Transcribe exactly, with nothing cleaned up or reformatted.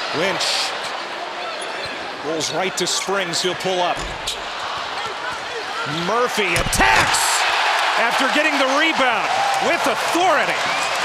Lynch rolls right to Springs. He'll pull up. Murphy attacks after getting the rebound with authority.